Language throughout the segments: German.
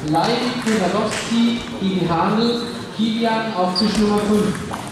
Leidi Kudalowski gegen Handel Kilian auf Tisch Nummer 5.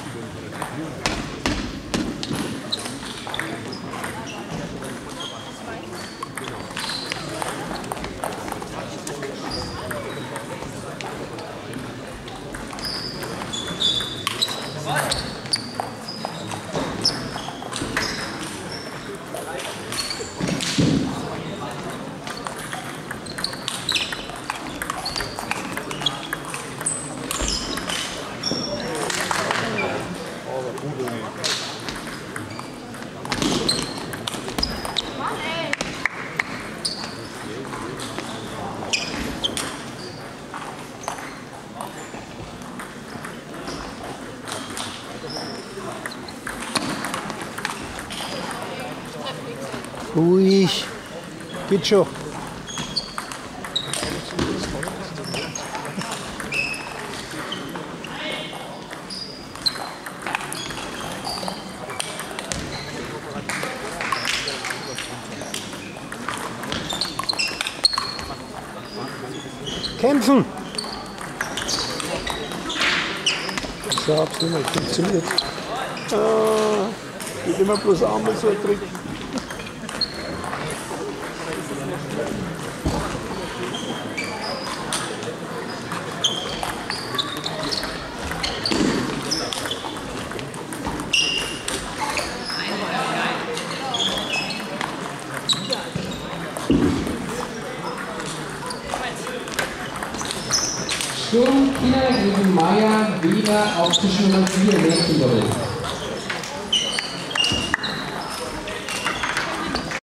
Ruhig. Geht schon. Kämpfen! So hab's nicht mehr funktioniert. Geht immer bloß einmal so ein Trick. Sturm Kinder gegen Meier Weber auf Tisch Nummer 4 Mädchendoppel.